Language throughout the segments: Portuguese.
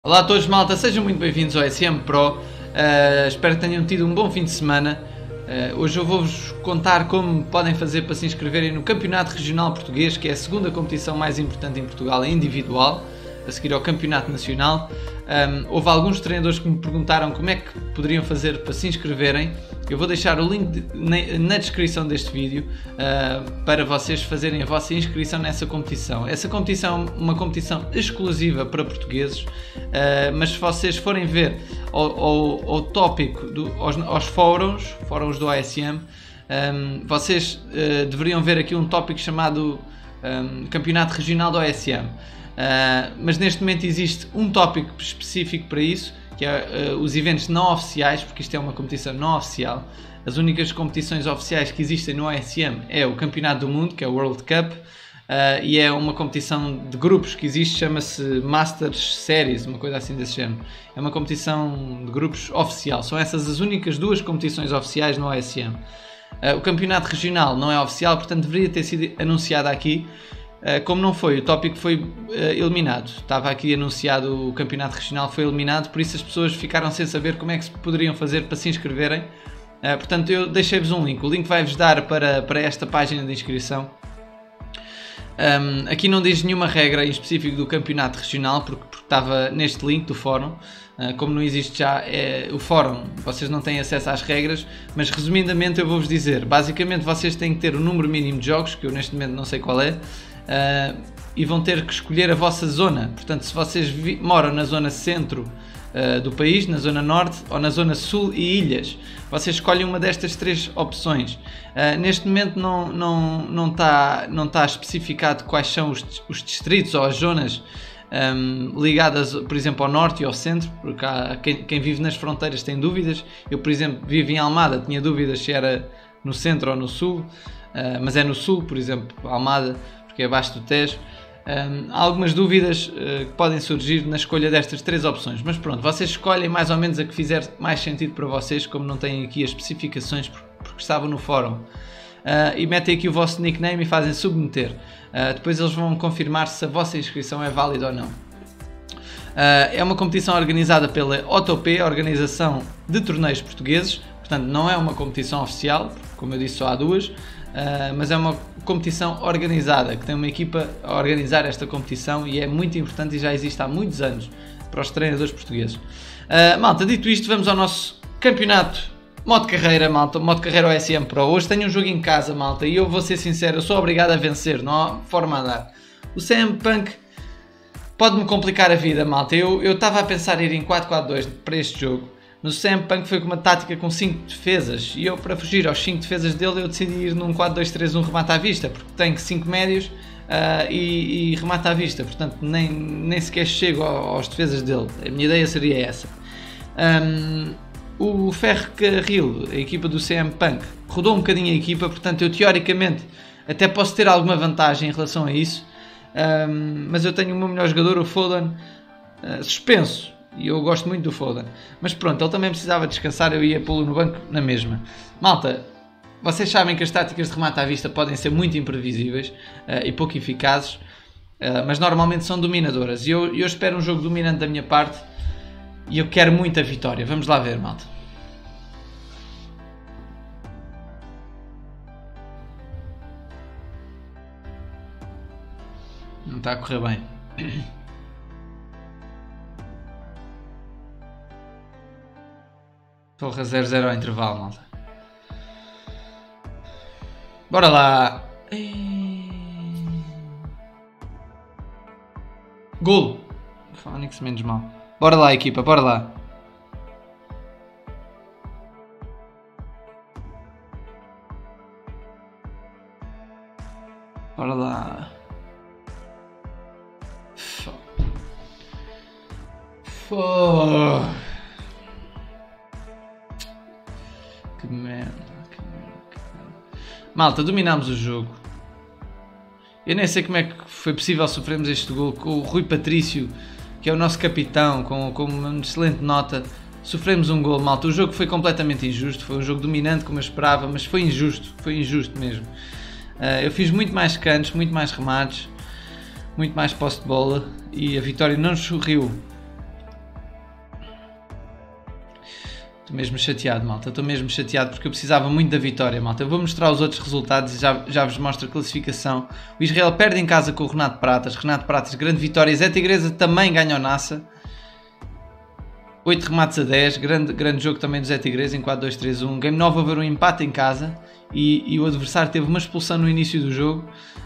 Olá a todos, malta, sejam muito bem-vindos ao SM Pro. Espero que tenham tido um bom fim de semana. Hoje eu vou-vos contar como podem fazer para se inscreverem no Campeonato Regional Português, que é a segunda competição mais importante em Portugal, individual, a seguir ao Campeonato Nacional. Houve alguns treinadores que me perguntaram como é que poderiam fazer para se inscreverem. Eu vou deixar o link na descrição deste vídeo para vocês fazerem a vossa inscrição nessa competição. Essa competição é uma competição exclusiva para portugueses, mas se vocês forem ver ao tópico, aos fóruns do ASM, vocês deveriam ver aqui um tópico chamado Campeonato Regional do ASM. Mas neste momento existe um tópico específico para isso, que é os eventos não oficiais, porque isto é uma competição não oficial. As únicas competições oficiais que existem no ASM é o Campeonato do Mundo, que é o World Cup, e é uma competição de grupos que existe, chama-se Masters Series, uma coisa assim desse género. É uma competição de grupos oficial. São essas as únicas duas competições oficiais no ASM. O Campeonato Regional não é oficial, portanto deveria ter sido anunciado aqui. Como não foi, o tópico foi eliminado. Estava aqui anunciado, o Campeonato Regional foi eliminado, por isso as pessoas ficaram sem saber como é que se poderiam fazer para se inscreverem. Portanto, eu deixei-vos um link. O link vai-vos dar para esta página de inscrição. Aqui não diz nenhuma regra em específico do Campeonato Regional, porque estava neste link do fórum. Como não existe já o fórum, vocês não têm acesso às regras, mas resumidamente eu vou-vos dizer. Basicamente vocês têm que ter o número mínimo de jogos, que eu neste momento não sei qual é, e vão ter que escolher a vossa zona. Portanto, se vocês moram na zona centro do país, na zona norte ou na zona sul e ilhas, vocês escolhem uma destas três opções. Neste momento não está especificado quais são os distritos ou as zonas ligadas, por exemplo, ao norte e ao centro, porque quem vive nas fronteiras tem dúvidas. Eu, por exemplo, vivo em Almada, tinha dúvidas se era no centro ou no sul, mas é no sul, por exemplo, Almada, porque é abaixo do Tejo. Há algumas dúvidas que podem surgir na escolha destas três opções, mas pronto, vocês escolhem mais ou menos a que fizer mais sentido para vocês, como não têm aqui as especificações porque estavam no fórum, e metem aqui o vosso nickname e fazem submeter. Depois eles vão confirmar se a vossa inscrição é válida ou não. É uma competição organizada pela OTOP, Organização de Torneios Portugueses, portanto não é uma competição oficial, como eu disse só há duas, mas é uma competição organizada, que tem uma equipa a organizar esta competição e é muito importante e já existe há muitos anos para os treinadores portugueses. Malta, dito isto, vamos ao nosso campeonato modo carreira, malta, modo carreira OSM Pro. Hoje tenho um jogo em casa, malta, e eu vou ser sincero, eu sou obrigado a vencer, não há forma a dar. O CM Punk pode-me complicar a vida, malta. Eu estava a pensar em ir em 4-4-2 para este jogo. No CM Punk foi com uma tática com 5 defesas e eu, para fugir aos 5 defesas dele, eu decidi ir num 4-2-3-1 remata à vista, porque tenho 5 médios e remata à vista, portanto nem sequer chego aos defesas dele. A minha ideia seria essa. O Ferrocarril, a equipa do CM Punk, rodou um bocadinho a equipa, portanto eu teoricamente até posso ter alguma vantagem em relação a isso, mas eu tenho o meu melhor jogador, o Foden, suspenso. E eu gosto muito do Foden. Mas pronto, ele também precisava descansar, eu ia pô-lo no banco na mesma. Malta, vocês sabem que as táticas de remate à vista podem ser muito imprevisíveis e pouco eficazes, mas normalmente são dominadoras. E eu espero um jogo dominante da minha parte e eu quero muito a vitória. Vamos lá ver, malta. Não está a correr bem. Torre 0-0 ao intervalo, malta. Bora lá. Golo. Fónix menos mal. Bora lá, equipa, bora lá. Bora lá. Que merda. Malta, dominámos o jogo. Eu nem sei como é que foi possível sofrermos este gol com o Rui Patrício, que é o nosso capitão, com uma excelente nota. Sofremos um gol, malta. O jogo foi completamente injusto. Foi um jogo dominante como eu esperava, mas foi injusto mesmo. Eu fiz muito mais cantos, muito mais remates, muito mais posse de bola e a vitória não nos sorriu. Estou mesmo chateado, malta. Estou mesmo chateado porque eu precisava muito da vitória, malta. Eu vou mostrar os outros resultados e já vos mostro a classificação. O Israel perde em casa com o Renato Pratas. Renato Pratas, grande vitória. Zé Tigresa também ganha o Nassa. 8 remates a 10. Grande jogo também do Zé Tigresa em 4-2-3-1. Game 9 a ver um empate em casa. E o adversário teve uma expulsão no início do jogo.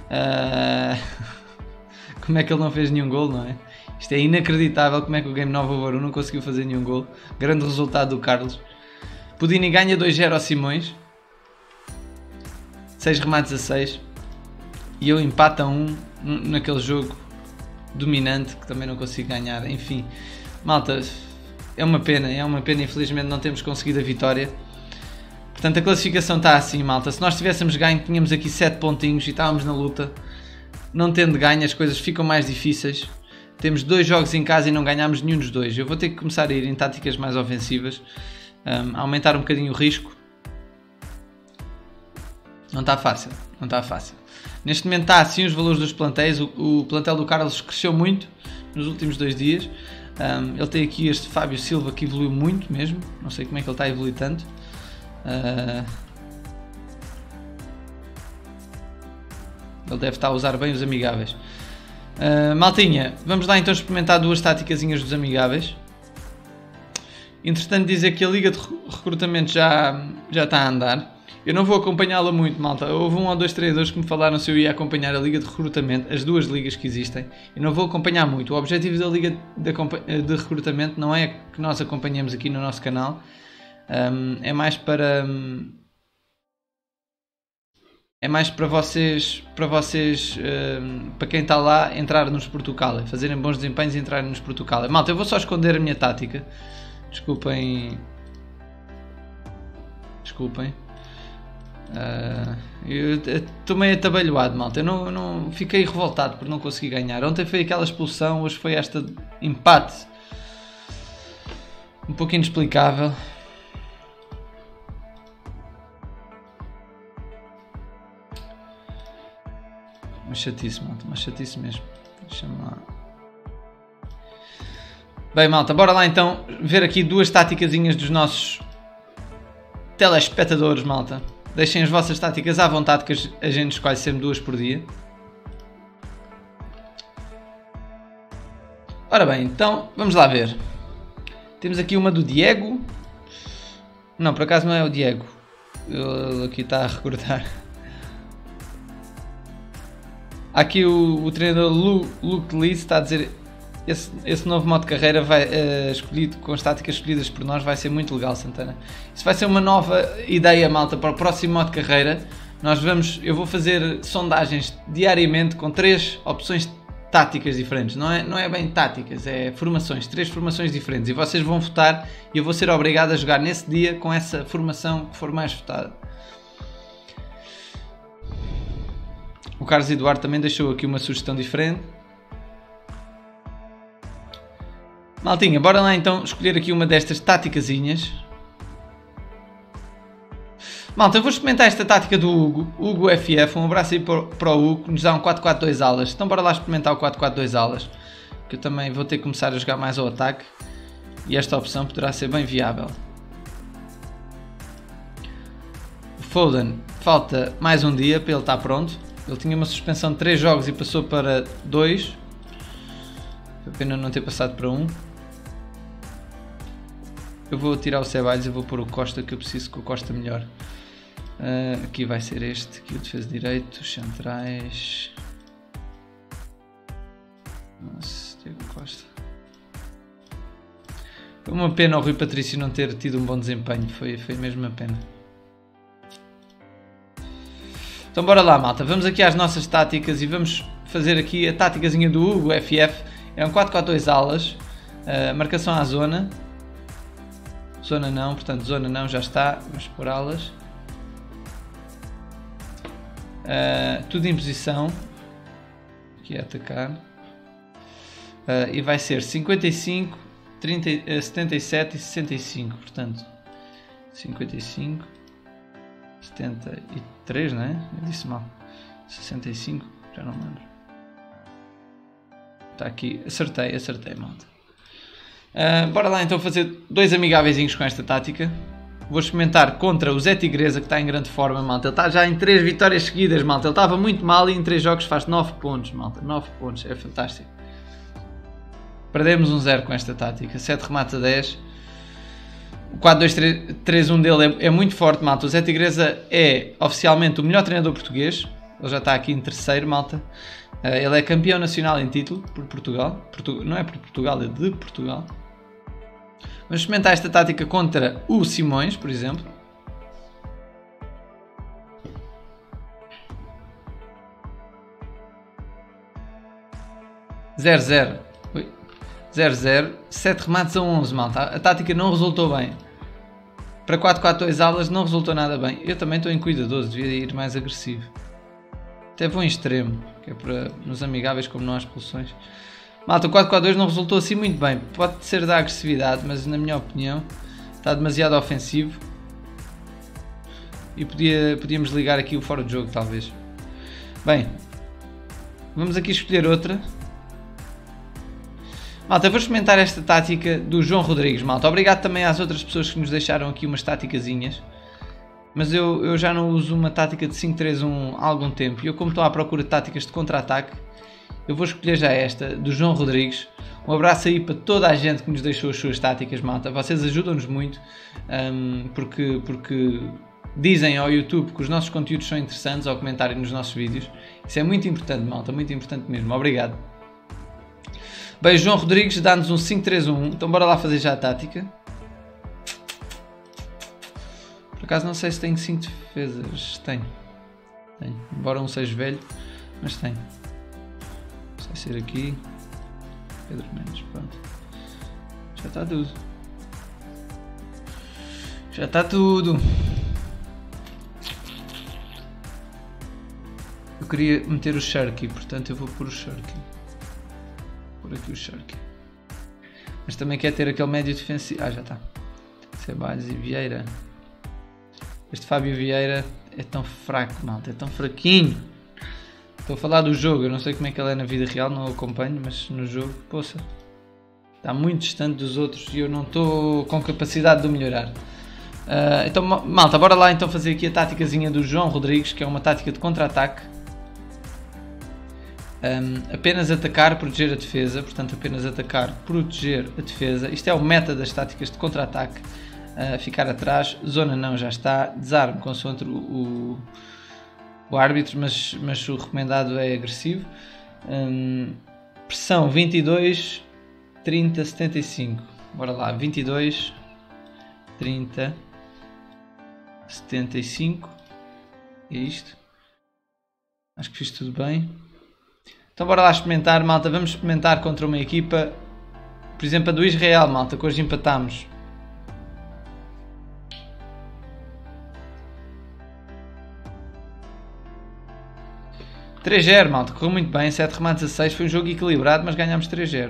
Como é que ele não fez nenhum gol, não é? Isto é inacreditável como é que o Game 9 over 1 não conseguiu fazer nenhum gol. Grande resultado do Carlos. Pudini ganha 2-0 ao Simões. 6 remates a 6. E eu empato a 1 naquele jogo dominante que também não consigo ganhar. Enfim, malta, é uma pena. Infelizmente não temos conseguido a vitória. Portanto, a classificação está assim, malta. Se nós tivéssemos ganho, tínhamos aqui 7 pontinhos e estávamos na luta. Não tendo ganho, as coisas ficam mais difíceis. Temos 2 jogos em casa e não ganhámos nenhum dos 2. Eu vou ter que começar a ir em táticas mais ofensivas. Aumentar um bocadinho o risco. Não está fácil. Neste momento está assim os valores dos plantéis. O plantel do Carlos cresceu muito nos últimos 2 dias. Ele tem aqui este Fábio Silva que evoluiu muito mesmo. Não sei como é que ele está a evoluir tanto. Ele deve estar a usar bem os amigáveis. Maltinha, vamos lá então experimentar 2 táticazinhas dos amigáveis. Entretanto, dizer que a liga de recrutamento já está a andar. Eu não vou acompanhá-la muito, malta. Houve 1 ou 2 treinadores que me falaram se eu ia acompanhar a liga de recrutamento, as 2 ligas que existem. Eu não vou acompanhar muito. O objetivo da liga de recrutamento não é que nós acompanhemos aqui no nosso canal. É mais para vocês, para quem está lá, entrar nos Portugal, fazerem bons desempenhos e entrarem nos Portugal. Malta, eu vou só esconder a minha tática. Desculpem. Eu estou meio atabalhoado, malta. Eu não fiquei revoltado por não conseguir ganhar. Ontem foi aquela expulsão, hoje foi este empate. Um pouco inexplicável. Uma chatice, malta, uma chatice mesmo. Deixa-me lá. Bem, malta, bora lá então ver aqui 2 táticazinhas dos nossos telespectadores, malta. Deixem as vossas táticas à vontade que a gente escolhe sempre 2 por dia. Ora bem, então vamos lá ver. Temos aqui uma do Diego. Não, por acaso não é o Diego. Ele aqui está a recordar. Aqui o treinador Luke Lee está a dizer esse novo modo de carreira escolhido com as táticas escolhidas por nós vai ser muito legal, Santana. Isso vai ser uma nova ideia, malta, para o próximo modo de carreira. Eu vou fazer sondagens diariamente com 3 opções táticas diferentes. Não é bem táticas, é formações, 3 formações diferentes. E vocês vão votar e eu vou ser obrigado a jogar nesse dia com essa formação que for mais votada. O Carlos Eduardo também deixou aqui uma sugestão diferente. Maltinha, bora lá então escolher aqui uma destas táticazinhas. Malta, eu vou experimentar esta tática do Hugo FF. Um abraço aí para o Hugo, que nos dá um 4-4-2 alas. Então bora lá experimentar o 4-4-2 alas, que eu também vou ter que começar a jogar mais ao ataque. E esta opção poderá ser bem viável. O Foden, falta mais um dia para ele estar pronto. Ele tinha uma suspensão de 3 jogos e passou para 2. Foi pena não ter passado para 1. Eu vou tirar o Ceballos e vou pôr o Costa, que eu preciso que o Costa melhore. Aqui vai ser este, aqui o defesa direito, os centrais. Nossa, Diego Costa. Foi uma pena o Rui Patrício não ter tido um bom desempenho, foi mesmo uma pena. Então bora lá, malta, vamos aqui às nossas táticas e vamos fazer aqui a táticazinha do Hugo FF. É um 4-4-2 alas, marcação à zona. Zona não, portanto zona não, já está, vamos por alas. Tudo em posição, aqui é atacar. E vai ser 55, 30, 77 e 65, portanto 55, 73, não é? Eu disse mal, 65, já não me lembro. Está aqui, acertei, malta. Bora lá então fazer 2 amigáveis com esta tática. Vou experimentar contra o Zé Tigresa, que está em grande forma, malta. Ele está já em 3 vitórias seguidas, malta. Ele estava muito mal e em 3 jogos faz 9 pontos, malta. 9 pontos, é fantástico. Perdemos 1-0 com esta tática. 7 remates a 10. O 4-2-3-1 dele é muito forte, malta. O Zé Tigresa é oficialmente o melhor treinador português. Ele já está aqui em terceiro, malta. Ele é campeão nacional em título por Portugal. Não é por Portugal, é de Portugal. Vamos experimentar esta tática contra o Simões, por exemplo. Zero, 0-0, 7 remates a 11, malta. A tática não resultou bem. Para 4-4-2 alas não resultou nada bem. Eu também estou em cuidadoso, devia ir mais agressivo. Até vou em extremo, que é para nos amigáveis como não há expulsões. Malta, o 4-4-2 não resultou assim muito bem. Pode ser da agressividade, mas na minha opinião está demasiado ofensivo. E podíamos ligar aqui o fora de jogo, talvez. Bem, vamos aqui escolher outra. Malta, vou experimentar esta tática do João Rodrigues, malta. Obrigado também às outras pessoas que nos deixaram aqui umas táticazinhas. Mas eu já não uso uma tática de 5-3-1 há algum tempo. E eu, como estou à procura de táticas de contra-ataque, eu vou escolher já esta, do João Rodrigues. Um abraço aí para toda a gente que nos deixou as suas táticas, malta. Vocês ajudam-nos muito, porque dizem ao YouTube que os nossos conteúdos são interessantes ao comentarem nos nossos vídeos. Isso é muito importante, malta, muito importante mesmo. Obrigado. Bem, João Rodrigues dá-nos um 5-3-1. Então bora lá fazer já a tática. Por acaso não sei se tenho 5 defesas. Tenho. Embora não seja velho, mas tenho. Vai ser aqui. Pedro Mendes, pronto. Já está tudo. Já está tudo. Eu queria meter o Sharky, portanto eu vou pôr o Sharky. Por aqui o Sharky. Mas também quer ter aquele médio defensivo. Ah, já está. Ceballos e Vieira. Este Fábio Vieira é tão fraco, malta. É tão fraquinho. Estou a falar do jogo. Eu não sei como é que ele é na vida real. Não o acompanho. Mas no jogo, poça. Está muito distante dos outros. E eu não estou com capacidade de o melhorar. Então, malta, bora lá então fazer aqui a táticazinha do João Rodrigues. Que é uma tática de contra-ataque. Apenas atacar, proteger a defesa, portanto apenas atacar, proteger a defesa. Isto é o meta das táticas de contra-ataque. Ficar atrás, zona não, já está, desarme consoante o árbitro, mas o recomendado é agressivo. Pressão 22, 30, 75. Bora lá, 22, 30, 75. É isto. Acho que fiz tudo bem. Então bora lá experimentar, malta. Vamos experimentar contra uma equipa, por exemplo a do Israel, malta, que hoje empatámos. (3-0), malta, correu muito bem, 7 remates a 6, foi um jogo equilibrado, mas ganhámos 3-0.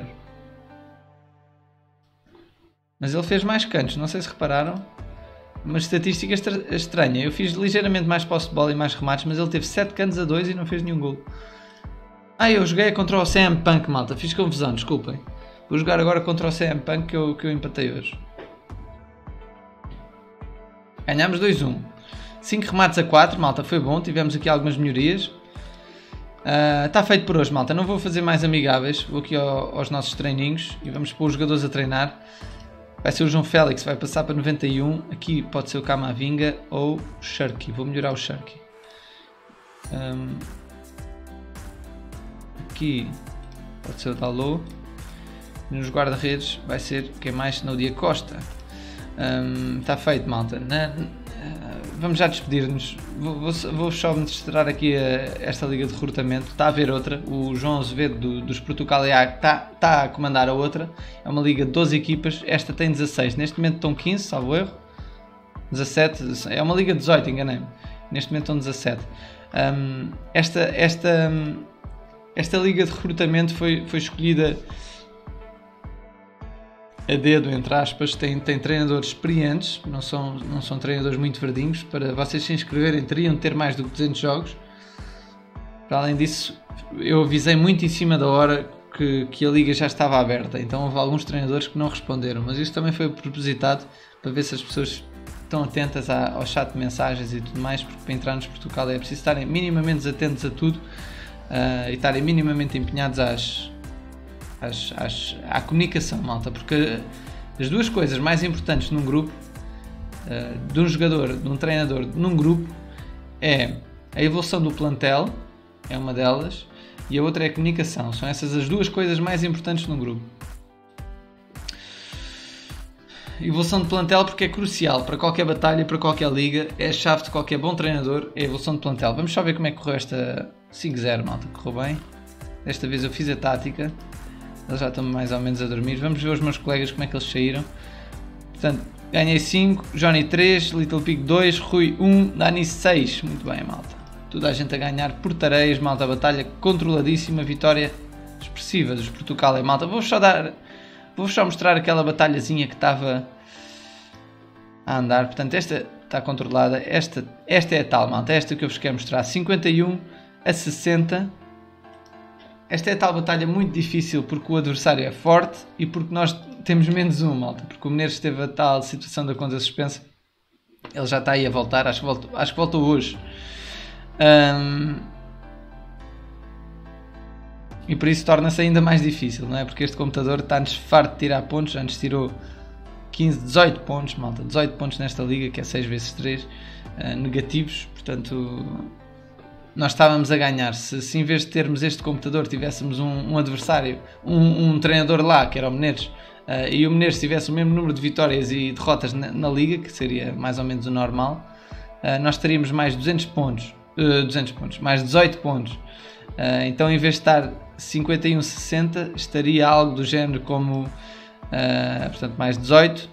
Mas ele fez mais cantos, não sei se repararam. Uma estatística estranha, eu fiz ligeiramente mais posse de bola e mais remates, mas ele teve 7 cantos a 2 e não fez nenhum gol. Eu joguei contra o CM Punk, malta. Fiz confusão, desculpem. Vou jogar agora contra o CM Punk que eu empatei hoje. Ganhámos 2-1. 5 remates a 4, malta. Foi bom. Tivemos aqui algumas melhorias. Está feito por hoje, malta. Não vou fazer mais amigáveis. Vou aqui aos nossos treininhos e vamos pôr os jogadores a treinar. Vai ser o João Félix. Vai passar para 91. Aqui pode ser o Camavinga ou o Sharky. Vou melhorar o Sharky. Aqui pode ser o Dalot. Nos guarda-redes vai ser quem mais, senão o Dia Costa. Está feito, malta. Vamos já despedir-nos. Vou só mostrar aqui esta liga de recrutamento. Está a haver outra. O João Azevedo dos Portugal está a comandar a outra. É uma liga de 12 equipas. Esta tem 16. Neste momento estão 15, salvo erro. 17. É uma liga de 18, enganei-me. Neste momento estão 17. Esta liga de recrutamento foi escolhida a dedo, entre aspas. Tem treinadores experientes, não são treinadores muito verdinhos. Para vocês se inscreverem teriam de ter mais do que 200 jogos. Para além disso, eu avisei muito em cima da hora que a liga já estava aberta, então houve alguns treinadores que não responderam, mas isso também foi propositado para ver se as pessoas estão atentas ao chat de mensagens e tudo mais, porque para entrar nos Portugal é preciso estarem minimamente atentos a tudo e estarem minimamente empenhados à comunicação, malta, porque as duas coisas mais importantes num grupo, de um jogador, de um treinador, num grupo, é a evolução do plantel, é uma delas, e a outra é a comunicação. São essas as duas coisas mais importantes num grupo. Evolução de plantel porque é crucial para qualquer batalha, para qualquer liga, é a chave de qualquer bom treinador, é a evolução de plantel. Vamos só ver como é que correu esta 5-0, malta, correu bem. Desta vez eu fiz a tática, eles já estão mais ou menos a dormir. Vamos ver os meus colegas como é que eles saíram. Portanto, ganhei 5, Johnny 3, Little Pig 2, Rui 1, Dani 6. Muito bem, malta. Toda a gente a ganhar por tareias, malta. Batalha controladíssima, vitória expressiva dos Portugal. Malta, vou-vos só mostrar aquela batalhazinha que estava a andar. Portanto, esta está controlada. Esta é a tal, malta. Esta que eu vos quero mostrar. 51-60. Esta é a tal batalha muito difícil porque o adversário é forte e porque nós temos menos um, malta. Porque o Menezes teve a tal situação da conta suspensa. Ele já está aí a voltar. Acho que voltou hoje. E por isso torna-se ainda mais difícil, não é? Porque este computador está-nos farto de tirar pontos. Antes tirou 18 pontos, malta. 18 pontos nesta liga, que é 6 vezes 3 negativos. Portanto, nós estávamos a ganhar. Se em vez de termos este computador tivéssemos um adversário, um treinador lá, que era o Menezes, e o Menezes tivesse o mesmo número de vitórias e derrotas na liga, que seria mais ou menos o normal, nós teríamos mais 200 pontos, mais 18 pontos. Então, em vez de estar 51-60, estaria algo do género como, portanto, mais 18,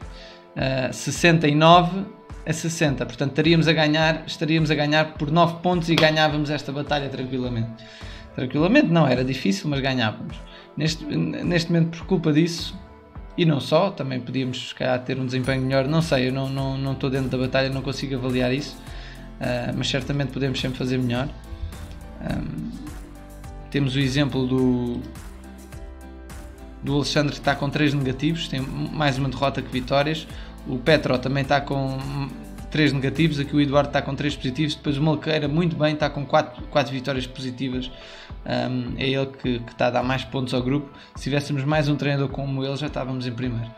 69-60. Portanto, estaríamos a ganhar por 9 pontos e ganhávamos esta batalha tranquilamente. Tranquilamente não, era difícil, mas ganhávamos. Neste momento, por culpa disso, e não só, também podíamos se calhar, ter um desempenho melhor, não sei, eu não estou dentro da batalha, não consigo avaliar isso, mas certamente podemos sempre fazer melhor. Temos o exemplo do Alexandre, que está com 3 negativos, tem mais uma derrota que vitórias. O Petro também está com 3 negativos, aqui o Eduardo está com 3 positivos, depois o Malqueira muito bem, está com 4 vitórias positivas. É ele que está a dar mais pontos ao grupo. Se tivéssemos mais um treinador como ele, já estávamos em primeiro.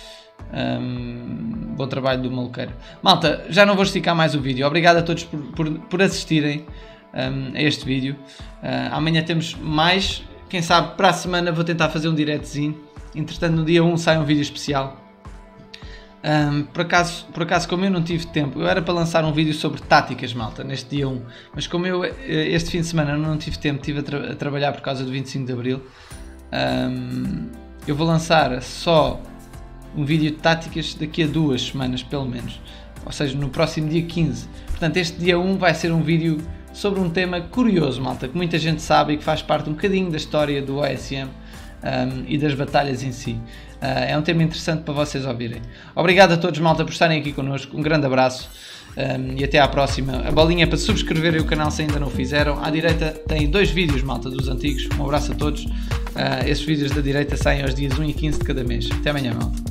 Bom trabalho do Malqueira. Malta, já não vou esticar mais o vídeo. Obrigado a todos por assistirem a este vídeo. Amanhã temos mais. Quem sabe para a semana vou tentar fazer um diretozinho. Entretanto, no dia 1 sai um vídeo especial. Por acaso, como eu não tive tempo, eu era para lançar um vídeo sobre táticas, malta, neste dia 1, mas como eu este fim de semana não tive tempo, estive a trabalhar por causa do 25 de Abril, eu vou lançar só um vídeo de táticas daqui a 2 semanas, pelo menos, ou seja, no próximo dia 15. Portanto, este dia 1 vai ser um vídeo sobre um tema curioso, malta, que muita gente sabe e que faz parte um bocadinho da história do OSM e das batalhas em si. É um tema interessante para vocês ouvirem. Obrigado a todos, malta, por estarem aqui connosco. Um grande abraço e até à próxima. A bolinha é para subscreverem o canal se ainda não o fizeram. À direita tem 2 vídeos, malta, dos antigos. Um abraço a todos. Esses vídeos da direita saem aos dias 1 e 15 de cada mês. Até amanhã, malta.